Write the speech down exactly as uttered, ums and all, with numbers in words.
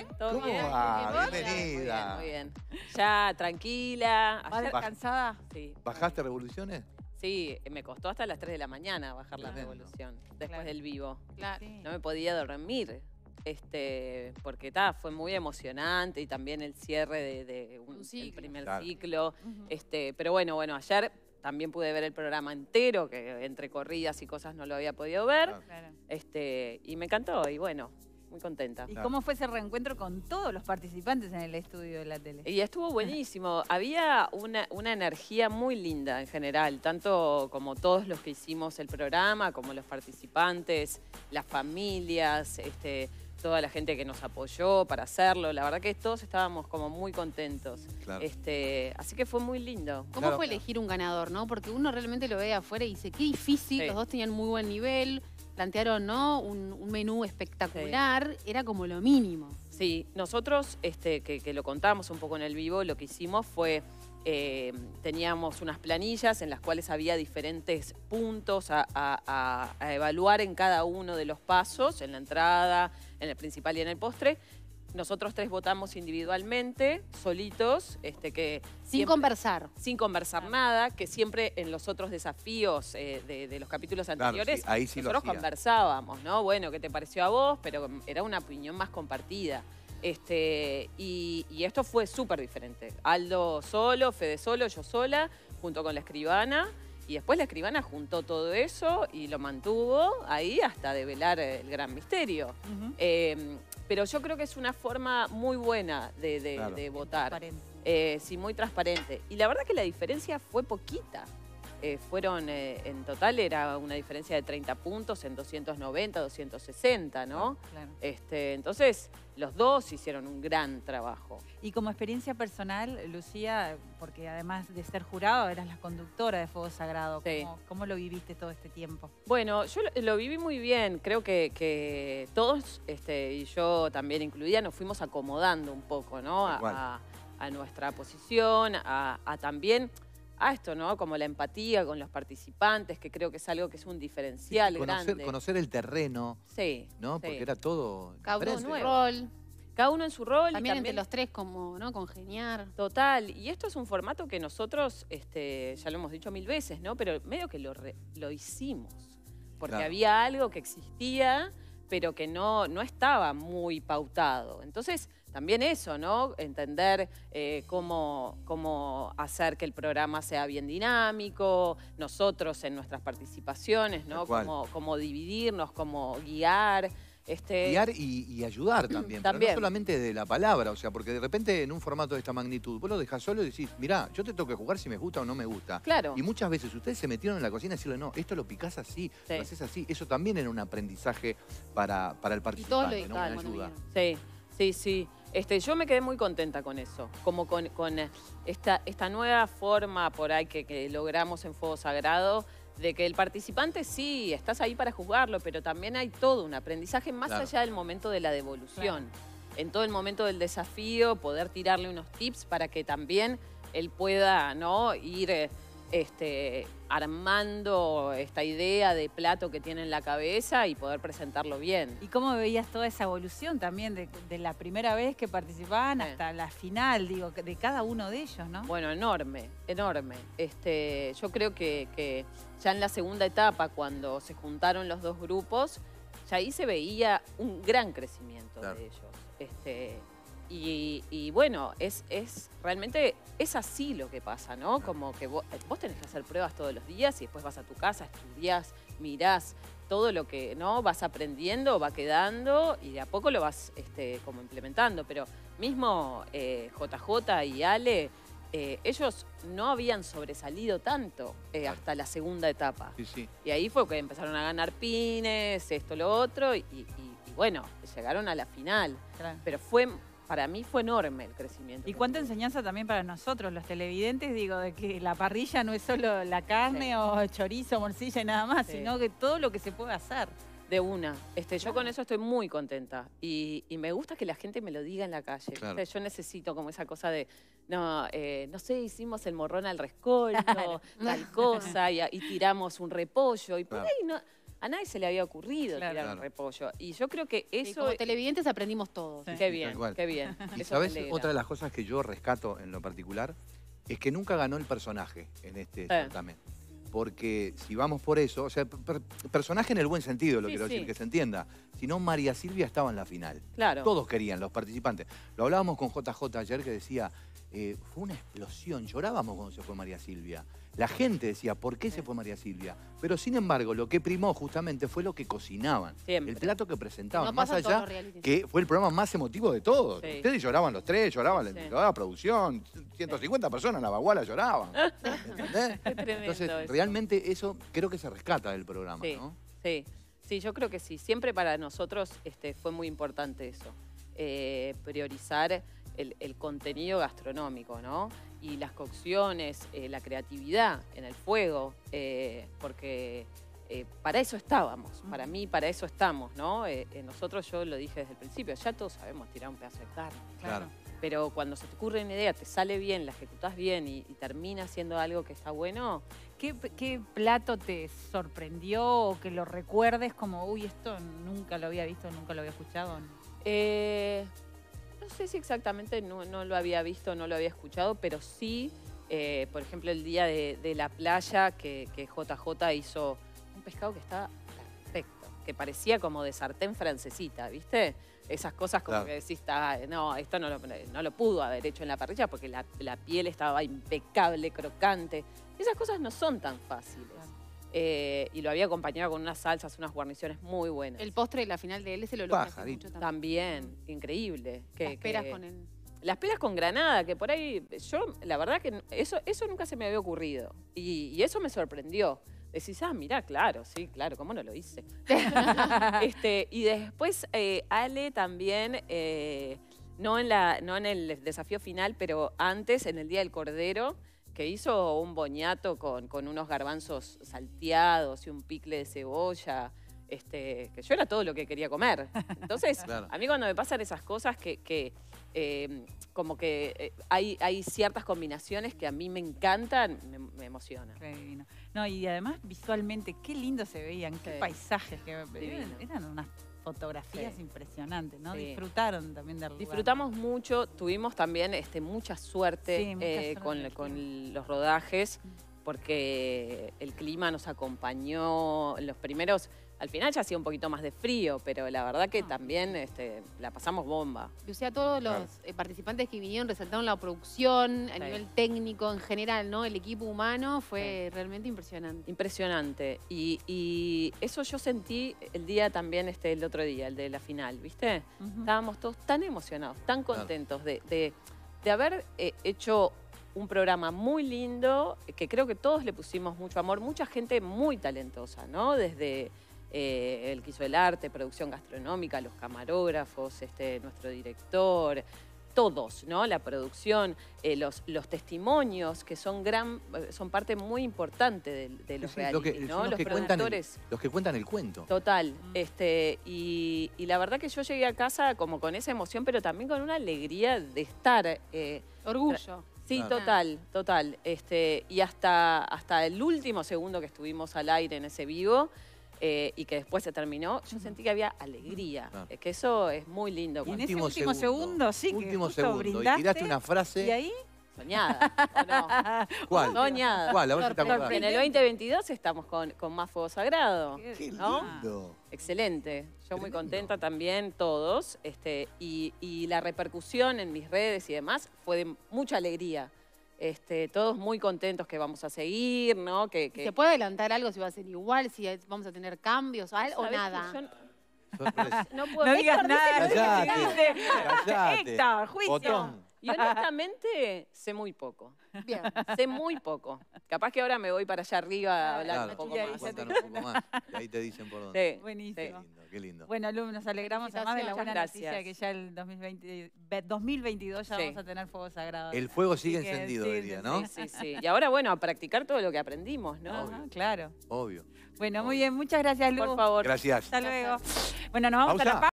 bien? ¿Todo ¿Cómo bien? va? ¿Y vos? Bienvenida. Muy bien, muy bien. Ya, tranquila. ¿Vas Ayer- descansada? Sí. ¿Bajaste revoluciones? Sí, me costó hasta las tres de la mañana bajar la Tremendo. revolución, después Claro. del vivo. Claro. Sí. No me podía dormir, este, porque ta, fue muy emocionante y también el cierre de, de un, Un ciclo. el primer Claro. ciclo. Ujú. este, pero bueno, bueno, ayer también pude ver el programa entero, que entre corridas y cosas no lo había podido ver. Claro. Claro. Este, y me encantó, y bueno, muy contenta. ¿Y Claro. cómo fue ese reencuentro con todos los participantes en el estudio de la tele? Y estuvo buenísimo. Había una, una energía muy linda en general, tanto como todos los que hicimos el programa, como los participantes, las familias, este, toda la gente que nos apoyó para hacerlo. La verdad que todos estábamos como muy contentos. Claro. Este, así que fue muy lindo. ¿Cómo Claro. fue elegir un ganador, no? Porque uno realmente lo ve de afuera y dice, qué difícil, Sí. los dos tenían muy buen nivel, plantearon, ¿no? Un, un menú espectacular, era como lo mínimo. Sí, nosotros, este, que, que lo contamos un poco en el vivo, lo que hicimos fue, eh, teníamos unas planillas en las cuales había diferentes puntos a, a- a- a evaluar en cada uno de los pasos, en la entrada, en el principal y en el postre. Nosotros tres votamos individualmente, solitos, este, que Sin siempre- conversar. sin conversar nada, que siempre en los otros desafíos eh, de, de los capítulos anteriores, sí, ahí sí lo nosotros hacía. conversábamos, ¿no? Bueno, ¿qué te pareció a vos? Pero era una opinión más compartida. Este, y, y esto fue súper diferente. Aldo solo, Fede solo, yo sola, junto con la escribana. Y después la escribana juntó todo eso y lo mantuvo ahí hasta develar el gran misterio. Ujú. Eh, pero yo creo que es una forma muy buena de, de- Claro. de votar. Transparente. Eh, sí, muy transparente. Y la verdad que la diferencia fue poquita. Eh, fueron, eh, en total era una diferencia de treinta puntos en doscientos noventa, doscientos sesenta, ¿no? Claro. Este, entonces, los dos hicieron un gran trabajo. Y como experiencia personal, Lucía, porque además de ser jurado, eras la conductora de Fuego Sagrado. Sí. ¿Cómo, cómo lo viviste todo este tiempo? Bueno, yo lo, lo viví muy bien. Creo que, que todos, este, y yo también incluida, nos fuimos acomodando un poco, ¿no? Tal A, cual. a- a nuestra posición, a, a también a esto, ¿no? Como la empatía con los participantes, que creo que es algo que es un diferencial conocer, grande. conocer el terreno, Sí. ¿no? sí. Porque era todo Cada uno en diferente. su rol, Cada uno en su rol. y también entre los tres como, ¿no? Congeniar. Total, y esto es un formato que nosotros, este, ya lo hemos dicho mil veces, ¿no? Pero medio que lo, re- lo hicimos, porque Claro. había algo que existía, pero que no, no estaba muy pautado. Entonces, también eso, ¿no? Entender eh, cómo, cómo hacer que el programa sea bien dinámico, nosotros en nuestras participaciones, ¿no? Tal cual. Cómo, cómo dividirnos, cómo guiar. Este, Guiar y, y ayudar también, pero También. no solamente de la palabra, o sea, porque de repente en un formato de esta magnitud, vos lo dejás solo y decís, mirá, yo te tengo que jugar si me gusta o no me gusta. Claro. Y muchas veces ustedes se metieron en la cocina y decirle, no, esto lo picás así, Sí. lo haces así. Eso también era un aprendizaje para, para el Y todos lo participante, ¿no? disfrutaban Una cuando ayuda. vinieron. Sí, sí, sí. Este, yo me quedé muy contenta con eso, como con, con esta, esta nueva forma por ahí que, que logramos en Fuego Sagrado, de que el participante sí, estás ahí para juzgarlo, pero también hay todo un aprendizaje más Claro. allá del momento de la devolución. En todo el momento del desafío, poder tirarle unos tips para que también él pueda, ¿no? ir eh, este, armando esta idea de plato que tiene en la cabeza y poder presentarlo bien. ¿Y cómo veías toda esa evolución también de, de la primera vez que participaban Sí. hasta la final, digo, de cada uno de ellos, ¿no? Bueno, enorme, enorme. Este, yo creo que, que ya en la segunda etapa, cuando se juntaron los dos grupos, ya ahí se veía un gran crecimiento Claro. de ellos. Este, y, y bueno, es, es realmente es así lo que pasa, ¿no? Como que vos, vos tenés que hacer pruebas todos los días y después vas a tu casa, estudiás, mirás todo lo que no vas aprendiendo, va quedando y de a poco lo vas este, como implementando. Pero mismo eh, J J y Ale, eh, ellos no habían sobresalido tanto eh, hasta la segunda etapa. Sí, sí. Y ahí fue que empezaron a ganar pines, esto, lo otro, y, y- y bueno, llegaron a la final. Claro. Pero fue, para mí fue enorme el crecimiento. Y que cuánta tuvo. enseñanza también para nosotros, los televidentes, digo, de que la parrilla no es solo la carne Sí. o chorizo, morcilla y nada más, Sí. sino que todo lo que se puede hacer. De una. Este, yo Claro. con eso estoy muy contenta. Y, y me gusta que la gente me lo diga en la calle. Claro. ¿viste? Yo necesito como esa cosa de, no, eh, no sé, hicimos el morrón al rescoldo, Claro. tal cosa, y, y tiramos un repollo. Y por Claro. ahí no. a nadie se le había ocurrido Claro. tirar Claro. repollo. Y yo creo que Y eso... como televidentes aprendimos todos. Sí. Qué Tal bien, cual. qué bien. Y Eso sabes, me alegra. otra de las cosas que yo rescato en lo particular es que nunca ganó el personaje en este certamen. Porque si vamos por eso, o sea, per- personaje en el buen sentido, lo Sí, quiero sí. decir, que se entienda. Si no, María Silvia estaba en la final. Claro. Todos querían, los participantes. Lo hablábamos con J J ayer que decía, eh, fue una explosión, llorábamos cuando se fue María Silvia. La gente decía, ¿por qué se fue María Silvia? Pero sin embargo, lo que primó justamente fue lo que cocinaban. Siempre. El plato que presentaban, No más pasa en todos allá los realities. que fue el programa más emotivo de todos. Sí. Ustedes lloraban los tres, lloraban Sí. la, la producción, ciento cincuenta personas en la baguala lloraban. ¿Entendés? Qué tremendo Entonces, eso. realmente eso creo que se rescata del programa, Sí. ¿no? Sí, sí, yo creo que sí. Siempre para nosotros este, fue muy importante eso. Eh, priorizar el, el contenido gastronómico, ¿no? Y las cocciones, eh, la creatividad en el fuego, eh, porque eh, para eso estábamos. Para mí, para eso estamos, ¿no? Eh, eh, nosotros, yo lo dije desde el principio, ya todos sabemos tirar un pedazo de carne. Claro. Pero cuando se te ocurre una idea, te sale bien, la ejecutás bien y, y termina siendo algo que está bueno, ¿Qué, ¿Qué plato te sorprendió o que lo recuerdes como, uy, esto nunca lo había visto, nunca lo había escuchado? Eh, no sé si exactamente no, no lo había visto, no lo había escuchado, pero sí, eh, por ejemplo, el día de, de la playa que, que J J hizo un pescado que estaba perfecto, que parecía como de sartén francesita, ¿viste? Esas cosas como Claro. que decís, "Ah, no, esto no lo, no lo pudo haber hecho en la parrilla porque la, la piel estaba impecable, crocante. Esas cosas no son tan fáciles. Eh, y lo había acompañado con unas salsas, unas guarniciones muy buenas. El postre de la final de él se lo lograste Pajarito. mucho también. También, increíble. Que, Las peras que- con el... Las peras con granada, que por ahí, yo, la verdad que eso, eso nunca se me había ocurrido. Y, y eso me sorprendió. Decís, ah, mirá, claro, sí, claro, ¿cómo no lo hice? este, y después eh, Ale también, eh, no, en la, no en el desafío final, pero antes, en el Día del Cordero, que hizo un boñato con, con unos garbanzos salteados y un picle de cebolla. Este, que yo era todo lo que quería comer. Entonces, Claro. a mí cuando me pasan esas cosas que, que eh, como que eh, hay, hay ciertas combinaciones que a mí me encantan, me, me emocionan. Qué divino. No, y además visualmente, qué lindo se veían, qué Sí. paisajes, que eran, Divino. eran unas fotografías Sí. impresionantes, ¿no? Sí. Disfrutaron también del lugar. Disfrutamos mucho, tuvimos también este, mucha suerte Sí, mucha eh, suerte con, en el con los rodajes, porque el clima nos acompañó en los primeros. Al final ya hacía un poquito más de frío, pero la verdad que Ah. también este, la pasamos bomba. Lucía, todos los Claro. eh, participantes que vinieron resaltaron la producción a Sí. nivel técnico en general, ¿no? El equipo humano fue realmente impresionante. Impresionante. Y, y eso yo sentí el día también, este, el otro día, el de la final, ¿viste? Ujú. Estábamos todos tan emocionados, tan Claro. contentos de, de- de haber eh, hecho un programa muy lindo, que creo que todos le pusimos mucho amor, mucha gente muy talentosa, ¿no? Desde eh, el que hizo el arte, producción gastronómica, los camarógrafos, este, nuestro director, todos, ¿no? La producción, eh, los, los testimonios, que son gran, son parte muy importante de, de los Sí, sí, lo que- reality, son ¿no? los Los que cuentan el- productores. Los que cuentan el cuento. Total, Mm. este, y, y la verdad que yo llegué a casa como con esa emoción, pero también con una alegría de estar. eh, Orgullo. sí, Claro. total, total. Este, y hasta, hasta el último segundo que estuvimos al aire en ese vivo, eh, y que después se terminó, yo sentí que había alegría. Claro. eh, que eso es muy lindo. Y en cuando- ese último segundo, sí, que Último justo segundo. brindaste, Y tiraste una frase. Y ahí, Soñada, ¿o no? ¿Cuál? Soñada. ¿Cuál? A ver si te Sorprendente. acordás. En el veinte veintidós estamos con, con Más Fuego Sagrado. Qué Qué ¿no? lindo. Excelente, yo muy Tremendo. contenta también, todos, este, y, y la repercusión en mis redes y demás fue de mucha alegría. Este, todos muy contentos que vamos a seguir, ¿no? Que, que- ¿Se puede adelantar algo si va a ser igual, si es- vamos a tener cambios o, al- o ¿sabés que nada? yo Sorpresa. no puedo no digas Héctor dice nada. que Callate, sí. callate. Héctor, juicio. Botón. Y honestamente, sé muy poco. Bien. Sé muy poco. Capaz que ahora me voy para allá arriba a hablar Claro, un poco y ahí más. ya te cuentan un poco más. Y ahí te dicen por dónde. Sí, Buenísimo. Qué sí. lindo, qué lindo. Bueno, Lu, nos alegramos además de la buena Felicitaciones. noticia que ya el dos mil veinte, ve- dos mil veintidós ya Sí. vamos a tener fuego sagrado. El fuego sigue Así que encendido, sí, diría, sí, ¿no? sí. Sí, sí. Y ahora, bueno, a practicar todo lo que aprendimos, ¿no? Ajá, claro. Obvio. Bueno, muy bien, muchas gracias, Lu. Por favor. Gracias. Hasta luego. Bueno, nos vamos a la Pausa. pausa.